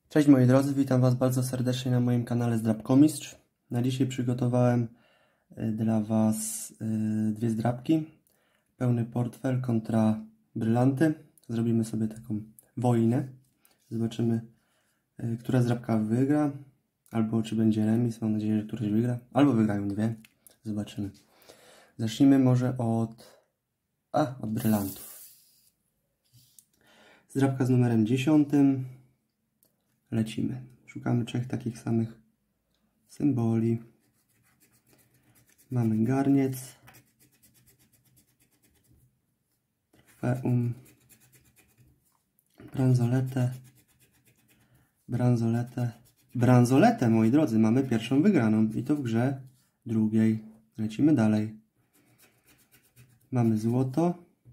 Cześć moi drodzy, witam Was bardzo serdecznie na moim kanale Zdrabkomistrz. Na dzisiaj przygotowałem dla Was dwie zdrabki. Pełny portfel kontra brylanty. Zrobimy sobie taką wojnę. Zobaczymy, która zdrabka wygra, albo czy będzie remis. Mam nadzieję, że któraś wygra, albo wygrają dwie. Zobaczymy. Zacznijmy może od brylantów. Zdrabka z numerem 10. Lecimy. Szukamy trzech takich samych symboli. Mamy garniec, trofeum, bransoletę, moi drodzy. Mamy pierwszą wygraną i to w grze drugiej. Lecimy dalej. Mamy złoto,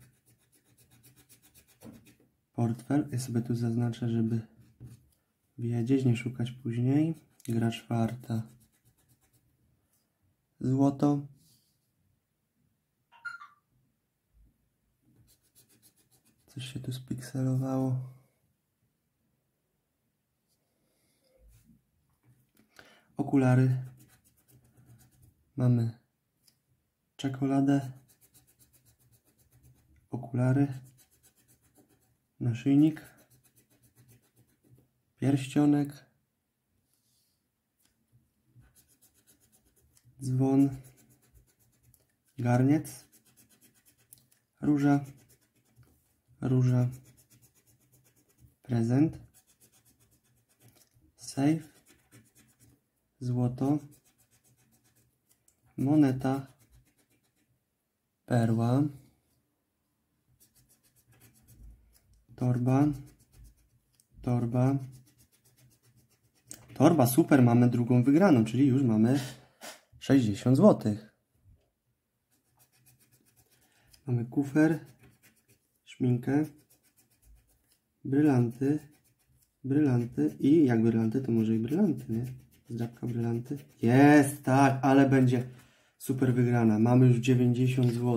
portfel. Ja sobie tu zaznaczę, żeby wiedzieć, nie szukać później. Gra czwarta. Złoto. Coś się tu spikselowało. Okulary. Mamy czekoladę. Okulary. Naszyjnik. Pierścionek, dzwon, garniec, róża, prezent, safe, złoto, moneta, perła, torba, super, mamy drugą wygraną, czyli już mamy 60 zł. Mamy kufer, szminkę, brylanty i jak brylanty, to może i brylanty, nie? Zdrabka brylanty. Jest, tak, ale będzie super wygrana. Mamy już 90 zł.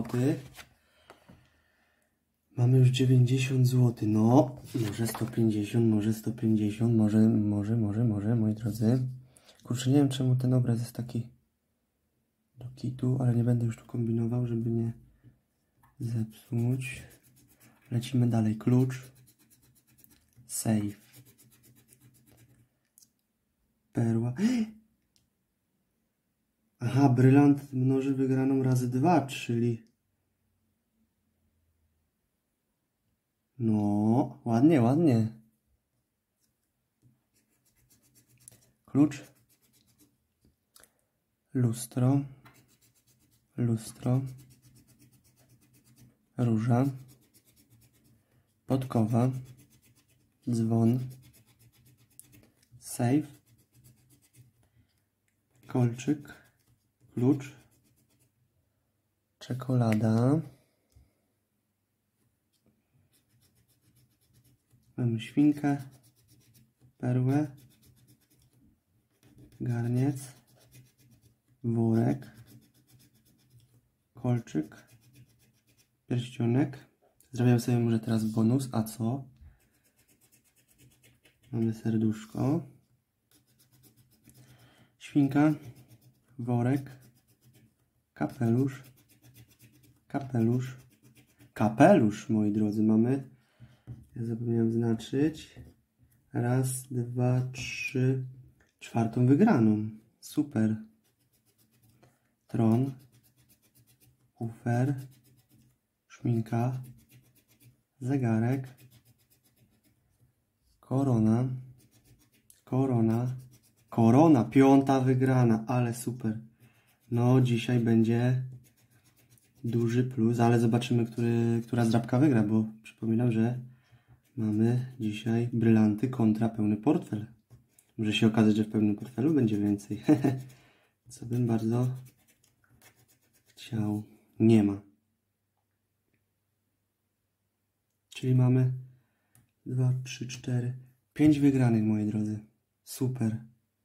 Mamy już 90 zł. No, może 150, może 150, może, moi drodzy. Kurczę, nie wiem czemu ten obraz jest taki do kitu, ale nie będę już tu kombinował, żeby nie zepsuć. Lecimy dalej. Klucz. Safe. Perła. Aha, brylant mnoży wygraną razy 2, czyli... No, ładnie. Klucz. Lustro. Róża. Podkowa. Dzwon. Safe. Kolczyk. Klucz. Czekolada. Mamy świnkę, perłę, garniec, worek, kolczyk, pierścionek. Zrobię sobie może teraz bonus, a co? Mamy serduszko, świnka, worek, kapelusz, moi drodzy, mamy. Ja zapomniałem znaczyć. Raz, dwa, trzy. Czwartą wygraną. Super. Tron. Kufer. Szminka. Zegarek. Korona. Piąta wygrana. Ale super. No, dzisiaj będzie duży plus, ale zobaczymy, która zdrabka wygra, bo przypominam, że mamy dzisiaj brylanty kontra pełny portfel. Może się okazać, że w pełnym portfelu będzie więcej. Co bym bardzo chciał. Nie ma. Czyli mamy 2, 3, 4, 5 wygranych, moi drodzy. Super.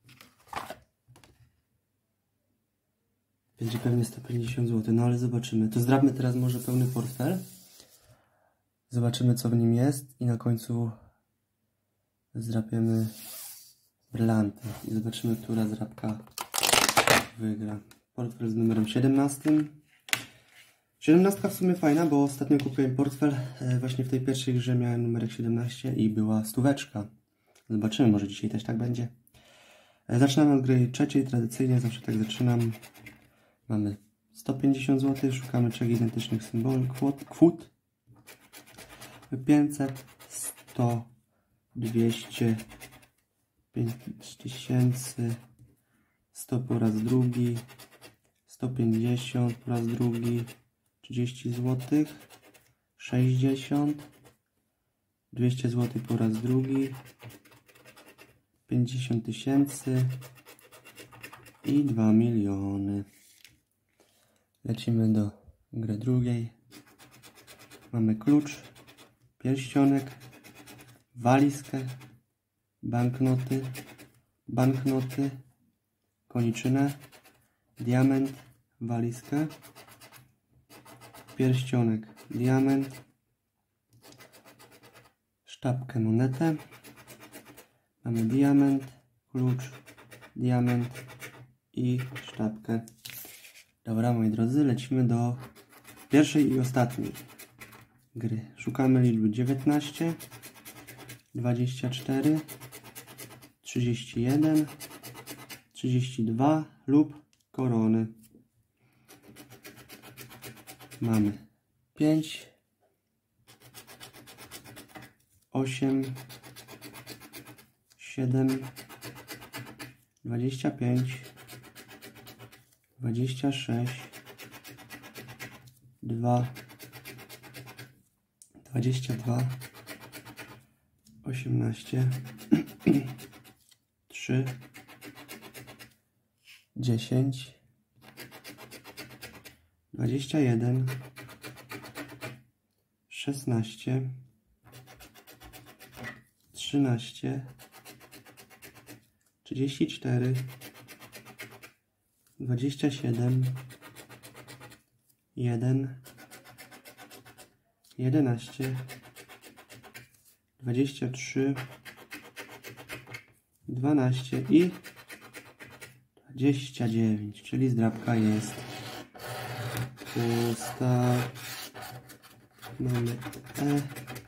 Będzie pewnie 150 zł, no ale zobaczymy. To zdrabmy teraz może pełny portfel. Zobaczymy, co w nim jest i na końcu zdrapiemy brylanty. I zobaczymy, która zdrabka wygra. Portfel z numerem 17. 17 w sumie fajna, bo ostatnio kupiłem portfel. Właśnie w tej pierwszej grze miałem numerek 17 i była stóweczka. Zobaczymy, może dzisiaj też tak będzie. Zaczynamy od gry trzeciej, tradycyjnie zawsze tak zaczynam. Mamy 150 zł, szukamy 3 identycznych symboli, kwot. 500, 100, 200, 5000, 100 po raz drugi, 150 po raz drugi, 30 zł, 60, 200 zł po raz drugi, 50 000 i 2 miliony. Lecimy do gry drugiej. Mamy klucz, pierścionek, walizkę, banknoty, koniczynę, diament, walizkę, pierścionek, diament, sztabkę, monetę. Mamy diament, klucz, diament i sztabkę. Dobra, moi drodzy, lecimy do pierwszej i ostatniej gry. Szukamy liczby 19, 24, 31, 32 lub korony. Mamy 5, 8, 7, 25, 26, 2, 22, 18, 3, 10, 21, 16, 13, 34, 27, 1, 11, 23, 12 i 29, czyli zdrabka jest pusta. Mamy E.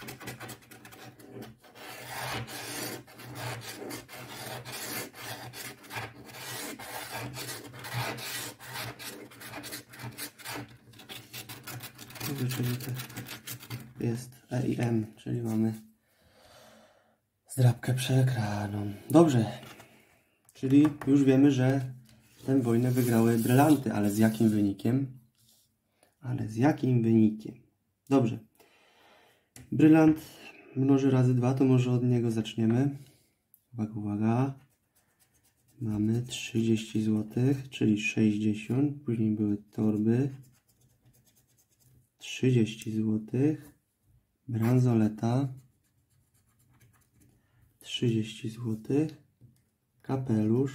Czyli to jest E i M, czyli mamy zdrabkę przegraną. Dobrze, czyli już wiemy, że tę wojnę wygrały brylanty, ale z jakim wynikiem? Dobrze. Brylant mnoży razy 2, to może od niego zaczniemy. Uwaga. Mamy 30 zł, czyli 60. Później były torby. 30 zł. Bransoleta. 30 zł. Kapelusz.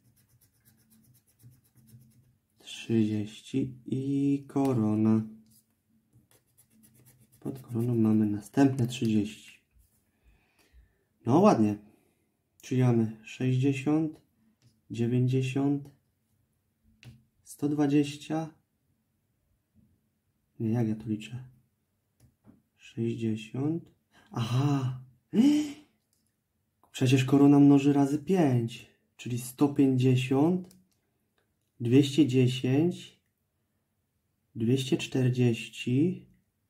30 i korona. Pod koroną mamy następne 30. No ładnie. Czyli mamy 60, 90, 120. Nie, jak ja to liczę? 60. Aha! Przecież korona mnoży razy 5, czyli 150, 210, 240,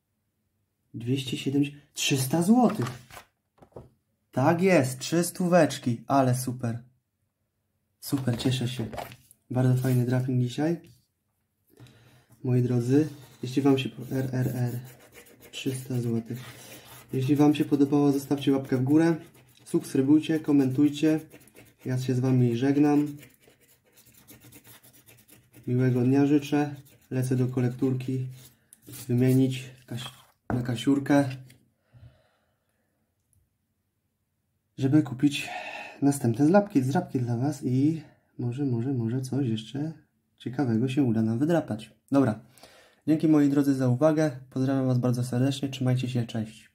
270, 300 zł. Tak jest, 300 stóweczki, ale super. Super, cieszę się. Bardzo fajny drafting dzisiaj. Moi drodzy, jeśli Wam się... RRR 300 zł. Jeśli Wam się podobało, zostawcie łapkę w górę. Subskrybujcie, komentujcie. Ja się z Wami żegnam. Miłego dnia życzę. Lecę do kolekturki wymienić na kasiurkę, żeby kupić następne zdrabki dla Was i może coś jeszcze ciekawego się uda nam wydrapać. Dobra, dzięki moi drodzy za uwagę. Pozdrawiam Was bardzo serdecznie. Trzymajcie się, cześć.